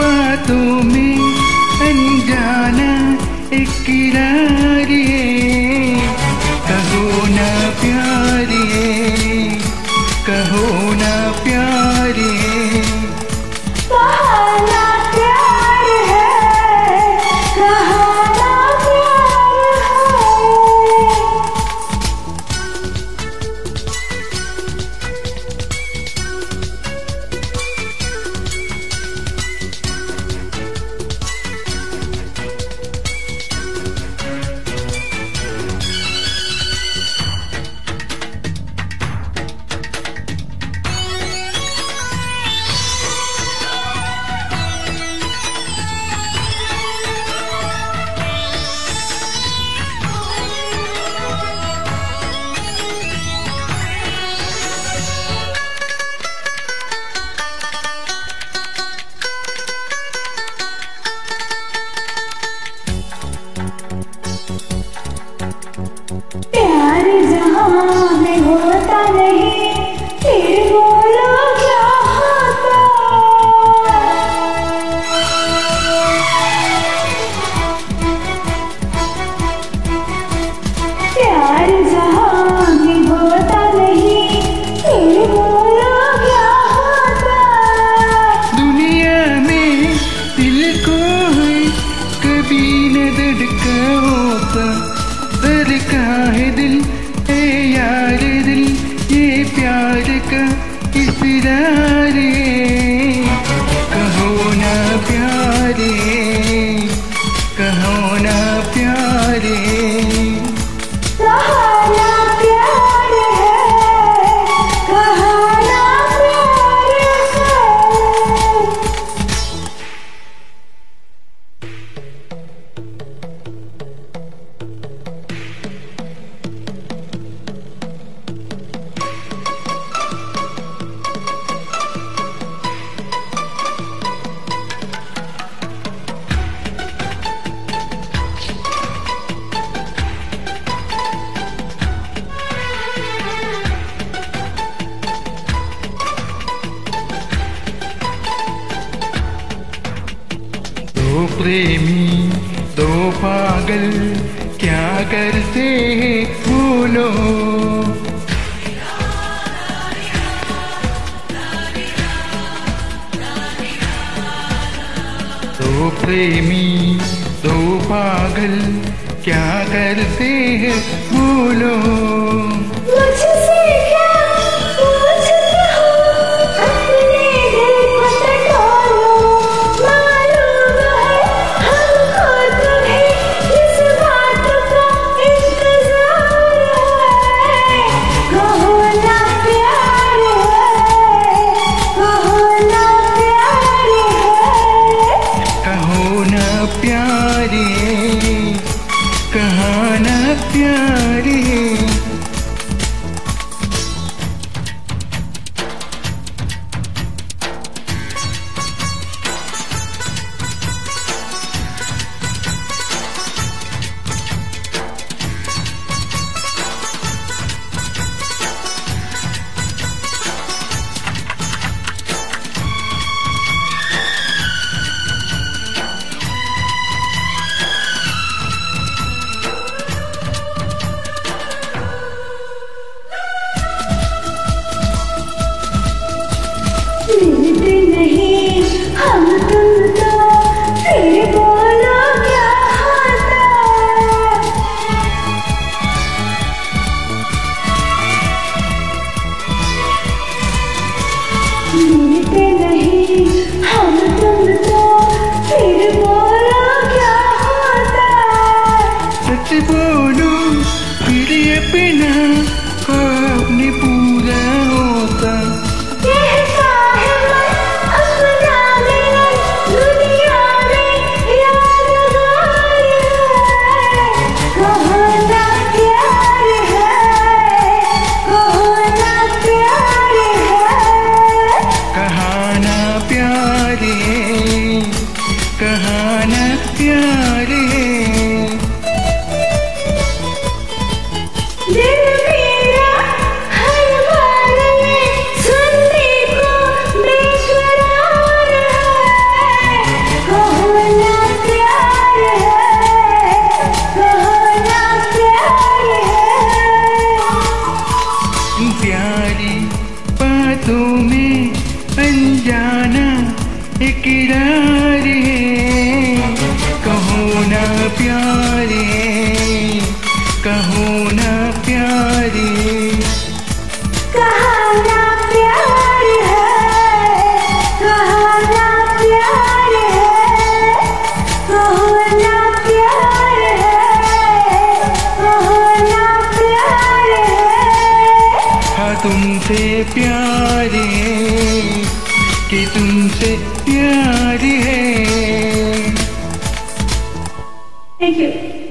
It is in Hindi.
बातों में अनजाना इकरार ये, कहो ना प्यार ये, कहो ना प्यार ये। कहाना प्यार है, कहाना प्यार है। प्यार जहाँ में होता नहीं, फिर बोलो क्या होता। प्यार जहाँ में होता नहीं, फिर बोलो क्या होता। दुनिया में दिल को है कभी न धड़काओ, धड़का है दिल ए यार दिल, ये प्यार का इकरार ये, कहो ना प्यार ये, कहो ना प्यार ये। कहाना प्यार है, कहाना प्यार है। दो प्रेमी दो पागल क्या करते हैं भूलो, दो प्रेमी दो पागल क्या करते हैं भूलो। मुझसे क्या पूछते हो, अपने दिल को टटोलो। मालूम है हमको तुम्हें इस बात का इंतजार है। कहो ना प्यार है, कहो ना प्यार है। कहो ना प्यार ये, कहा ना प्यार ये। प्यार है, कहो ना प्यार है, कहो ना प्यार है। कहा ना प्यार है, कहा ना प्यार है, कहो ना प्यार है, कहो ना प्यार है। हाँ तुमसे प्यार है, कि तुमसे प्यार है। Thank you.